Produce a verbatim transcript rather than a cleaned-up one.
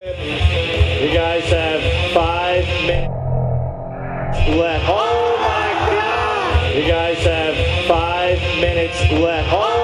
You guys have five minutes left. Oh my God! You guys have five minutes left. Oh